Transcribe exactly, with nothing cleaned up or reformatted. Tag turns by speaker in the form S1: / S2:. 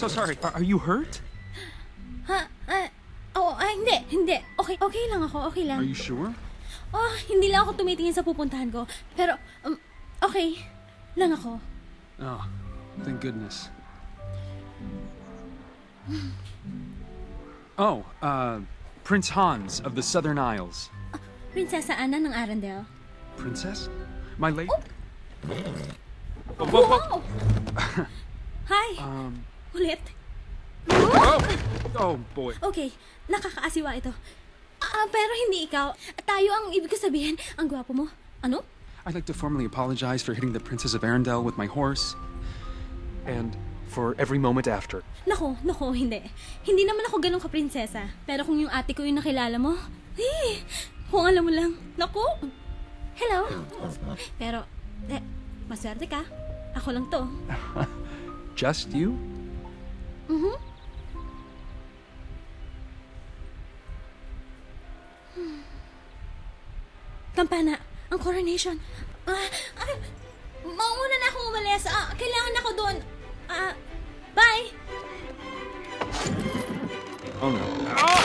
S1: so sorry. Are, are you hurt?
S2: Ha? Ah, oh, ah, hindi, hindi. Okay, okay lang ako, okay lang.
S1: Are you sure?
S2: Oh, hindi lang ako tumitingin sa pupuntahan ko. Pero, um, okay lang ako.
S1: Oh, thank goodness. Oh, uh, Prince Hans of the Southern Isles.
S2: Uh, Prinsesa Anna ng Arendelle.
S1: Princess? My late...
S2: Oh!
S1: Oh, whoa, whoa.
S2: Hi!
S1: Um...
S2: Ulit.
S1: Oh! Oh, boy.
S2: Okay, nakakaasiwa ito. Ah, pero hindi ikaw. Tayo ang ibig ko sabihin. Ang gwapo mo. Ano?
S1: I'd like to formally apologize for hitting the Princess of Arendelle with my horse. And for every moment after.
S2: Nako, nako, hindi. Hindi naman ako ganun ka-prinsesa. Pero kung yung ate ko yung nakilala mo, eh, kung alam mo lang. Nako. Hello. Pero, eh, maswerte ka. Ako lang to.
S1: Just you?
S2: Mm-hmm. Kampana, ang coronation. Ah, ah, mauna na akong umalis. Ah, kailangan ako doon. Ah, bye!
S1: Oh no. Oh!